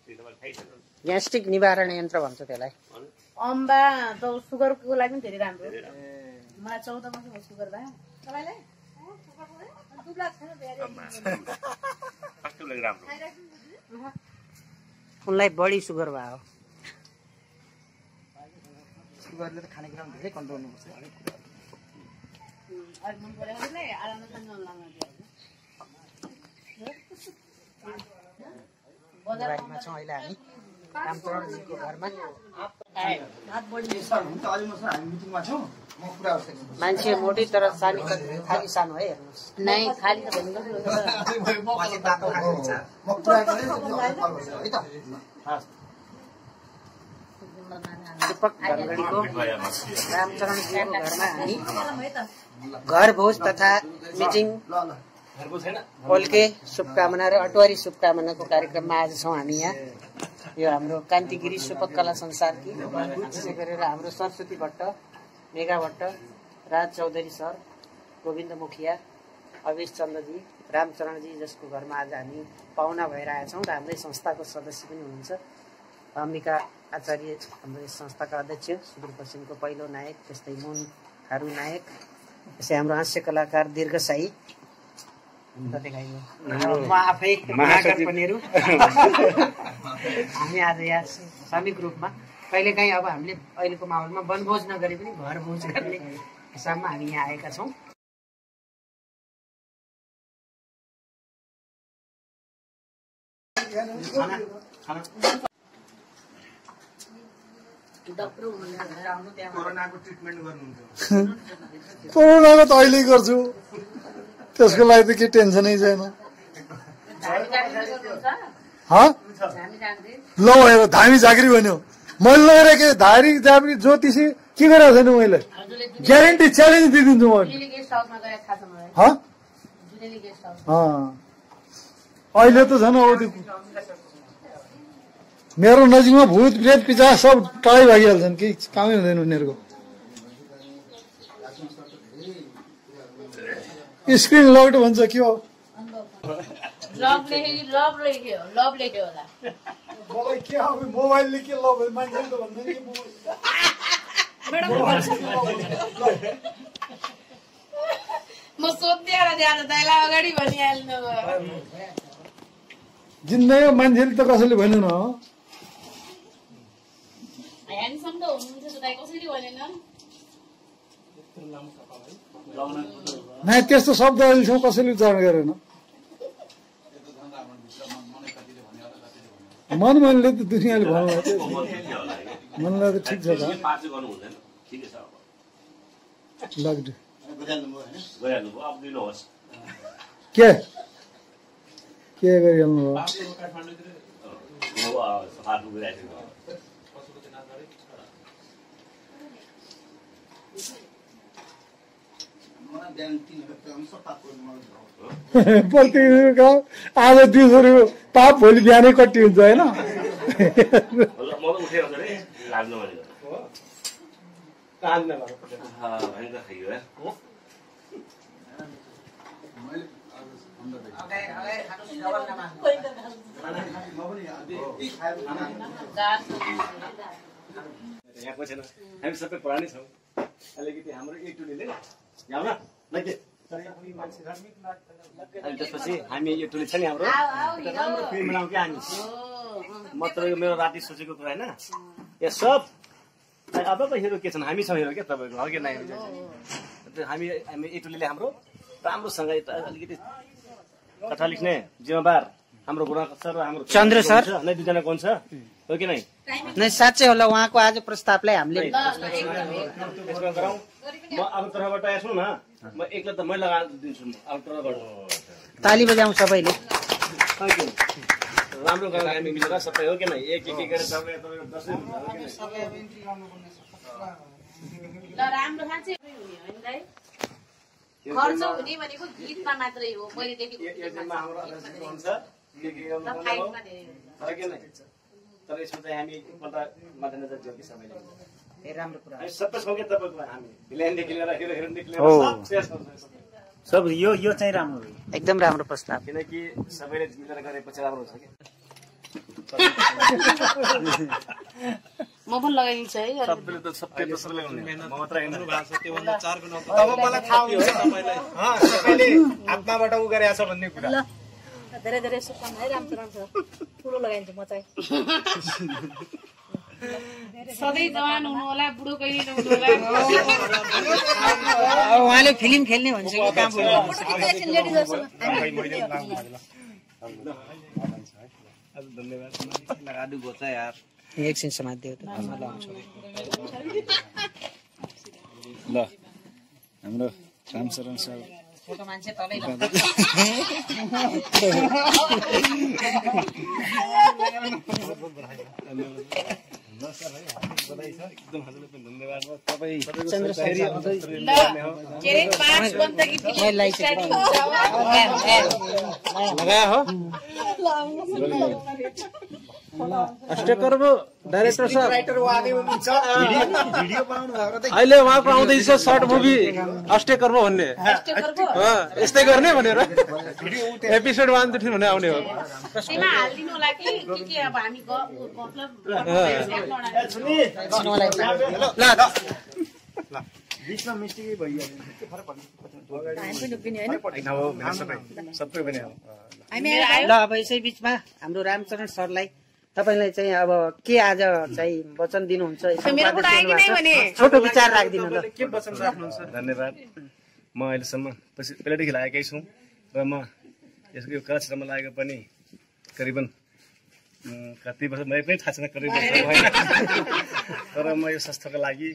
Gastric निवारण यन्त्र भन्छ त्यसलाई। अम्बा त सुगरको लागि पनि धेरै राम्रो। मलाई 14 वर्षको सुगर भयो। तपाईलाई उनलाई बढी सुगर भयो। सुगरले त खानेकुरा धेरै कन्ट्रोल गर्नुपर्छ। मन परेकोले आरामले खान लाग्न दियो। बजारमा छौँ अहिले हामी रामचरणजीको घरमा। मान्छे मोटी तर सानी खाली सानो है हेर्नुहोस्। नै खाली त भन्नु दीपक धनगढीको रामचरणजीको घरमा हामी घर भोज तथा मिटिङ ओल्के शुभकामना र अटवारी शुभकामनाको कार्यक्रममा आज छौँ हामी यहाँ। यो हाम्रो कान्तिगिरी सुपकला संसारकी विशेष गरेर हाम्रो सरस्वती भट्ट, मेघा भट्ट, राज चौधरी सर, गोविन्द मुखिया, अवेश चन्द्रजी, रामचरणजी जसको घरमा आज हामी पाहुना भएर आएका छौँ र हाम्रै संस्थाको सदस्य पनि हुनुहुन्छ अम्बिका आचार्य, हाम्रो यस संस्थाका अध्यक्ष, सुदूरपश्चिमको पहिलो नायक, त्यस्तै मोहन थारू नायक, त्यसै हाम्रो हास्य कलाकार दीर्घसाई, म आफै पनेरू। हामी आज यहाँ श्रमिक रूपमा कहिलेकाहीँ अब हामीले अहिलेको माहौलमा वनभोज नगरे पनि घर भोज गर्ने हिसाबमा हामी यहाँ आएका छौँ। कोरोनाको त अहिले गर्छु, त्यसको लागि त केही टेन्सनै छैन। ल हेर धामी झाँक्री भन्यो मैले लगेर के धारी झाँक्री ज्योतिषी के गरेको छैन मैले ग्यारेन्टी च्यालेन्ज दिइदिन्छु म। अहिले त झन् अब मेरो नजिकमा भूत प्रेत पिचास सब टाढै भइहाल्छन्, केही कामै हुँदैन उनीहरूको। स्क्रिन लक्ड भन्छ के हो? मलाई के अब मोबाइलले के लभ मान्छे त भन्दैन कि म सोध्दै अगाडि भनिहाल्नु जिन्दगीमा मान्छेले त कसैले भनेन नै, त्यस्तो शब्द अहिलेसम्म कसैले उच्चारण गरेन। मनले त दुनियाँले भन्नु मनलाई त ठिक छ त लग्ड के गरिहाल्नु भयो? प्रतिको आज 200 रुपियाँ पाप, भोलि बिहानै कति हुन्छ होइन? हामी सबै पुरानै छौँ, अलिकति हाम्रो टोलीले त्यसपछि हामी यो टोली छ नि हाम्रो राम्रो फिल्म बनाउँ क्या हामी। म त मेरो राति सोचेको कुरा होइन, यो सब अब हिरो के छन्, हामी छौँ हिरो क्या तपाईँको, हो कि नै? हामी यो टोलीले हाम्रो राम्रोसँग अलिकति कथा लेख्ने जिम्मेवार हाम्रो गुरुआमा सर र हाम्रो चन्द्र सर नै दुईजना कौन छ, हो कि नै? साँच्चै होला उहाँको आज प्रस्तावलाई हामीले म अब तर्फबाट सुन्नु न, म एक्लै त मैले लगाइदिन्छु अब तर्फबाट। ताली बजाउँ सबैले। राम्रो गरेर हामी मिलेर सबै, हो कि नै? एक गरेर सबै खर्च हुने भनेको गीतमा मात्रै हो, मैले देखेको तर यसमा चाहिँ हामी एकपल्ट मध्यनजर दियौँ कि सबैले। राम्रो कुरा सबै छौँ कि तपाईँको, हामी भिलेनदेखि लिएर हिरो हिरोइनदेखि लिएर सब यो चाहिँ राम्रो हो, एकदम राम्रो प्रस्ताव। किनकि सबैले मिलेर गरेपछि राम्रो हुन्छ कि। म पनि लगाइदिन्छु है सबैले त सबै कसरी लगाउने म मात्र हैन अब मलाई थाहा हुन्छ तपाईलाई सबैले आत्माबाट उ गरेछ भन्ने कुरा ल धेरै धेरै शुभकामना है रामचरण सर ठुलो लगाइदिन्छु म चाहिँ सधैँ जवान हुनु होला बुढो कहिले नहुनु होला उहाँले फिल्म खेल्ने भन्छ कि काम एकछिन समात्दियो त ल हाम्रो रामचरण सर फोटो मान्छे तलै एकदम हजुरले पनि धन्यवाद तपाईँ चन्द्र सर लगाया हो अस्टेकर डाइरेक्टर सर अहिले उहाँको आउँदैछ सर्ट मुभी अस्टेकर्म भन्ने यस्तै गर्ने भनेर एपिसोड 1 देखि भने आउने हो त्यसमा हाल्दिनु होला कि के अब हामी मतलब बीचमा मिस्टेकै भइहाल्यो के फरक पर्छ सबै पनि हो ल अब यसै बिचमा हाम्रो रामचरण सरलाई तपाईलाई चाहिँ अब के आज चाहिँ वचन दिनुहुन्छ छोटो विचार राखिदिनु ल के वचन राख्नुहुन्छ धन्यवाद म अहिलेसम्म पहिलादेखि लागेकै छु र म यसको यो कला क्षेत्रमा लागेको पनि करिबन कति वर्ष मैले पनि थाहा छैन करिबन तर म यो संस्थाको लागि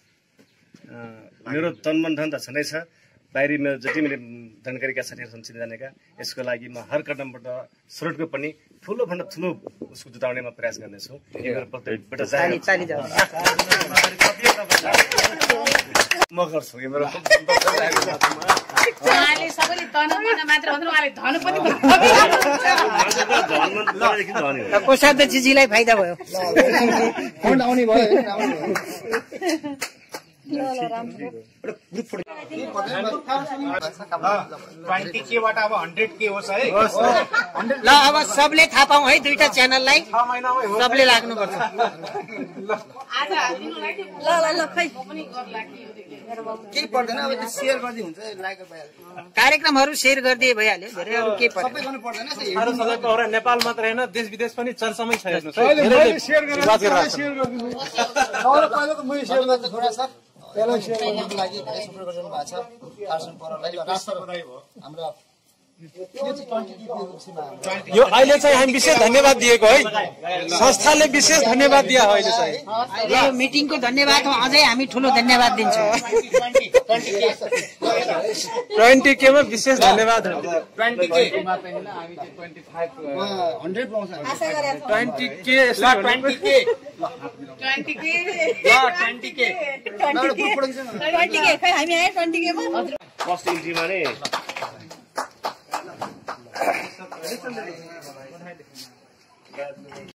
मेरो तन मन धन त छँदै छ बाहिरी मेरो जति मैले जानकारीका साथीहरू छन् चिनजानेका यसको लागि म हर कदमबाट स्रोतको पनि ठुलो भन्दा ठुलो उसको जुटाउने म प्रयास गर्नेछु म गर्छु यो मेरो सबैले तन मन मात्र भन्नु उहाँले धन पनि कोषाध्य जीजीलाई फाइदा भयो फन्ड आउने भयो 20K बाट अब 100K होस् है ल अब सबले थाहा पाऊँ है दुईटा च्यानललाई सबले लाग्नुपर्छ केही पर्दैन अब त्यो शेयर गर्दै हुन्छ लाइक भइहाल्छ कार्यक्रमहरू शेयर गरिदिए भइहाल्यो धेरै अरू के पर्छ सबै गर्नु पर्दैन अरू सबैको एउटा नेपाल मात्र हैन देश विदेश पनि चर्चामै छ हेर्नुस् अहिले मैले शेयर गरेर शेयर गरिदिनु पहिलेको मैले शेयर गर्छु छोरा सर त्यसलाई सेयर गर्नको लागि धेरै सपोर्ट गरिरहनु भएको छ आर्सन परलाई हाम्रो यो अहिले चाहिँ हामी विशेष धन्यवाद दिएको है संस्थाले विशेष धन्यवाद दिया हो अहिले चाहिँ यो मिटिङको धन्यवाद हो अझै हामी ठुलो धन्यवाद दिन्छौँ 20K मा विशेष धन्यवाद 20K 100 पाउँछ 20K 20K खै हामी आए 20K मा फर्स्ट इन्ट्रीमा नै